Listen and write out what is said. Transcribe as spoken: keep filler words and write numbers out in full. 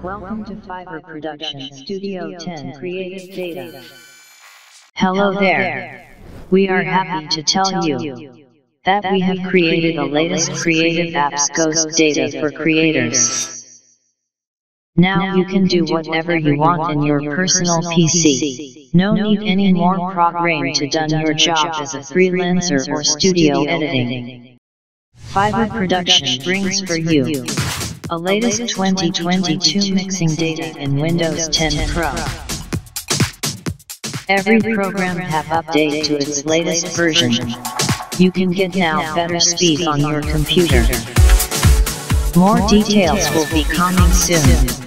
Welcome to Fiverr Production Studio ten Creative Data. Hello there. We are happy to tell you that we have created the latest creative apps Ghost Data for creators. Now you can do whatever you want in your personal P C. No need any more program to done your job as a freelancer or studio editing. Fiverr Production brings for you a latest twenty twenty-two mixing data in Windows ten Pro. Every program have update to its latest version. You can get now better speed on your computer. More details will be coming soon.